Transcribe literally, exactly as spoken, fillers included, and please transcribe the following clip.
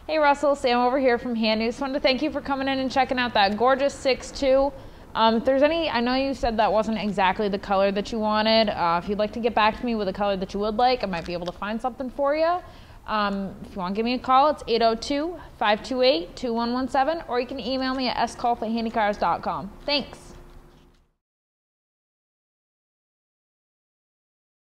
Hey Russell, Sam over here from Hand News. Wanted to thank you for coming in and checking out that gorgeous six two. Um, if there's any, I know you said that wasn't exactly the color that you wanted. Uh, if you'd like to get back to me with a color that you would like, I might be able to find something for you. Um, if you want to give me a call, it's eight oh two, five two eight, two one one seven, or you can email me at s culp at handycars dot com. Thanks.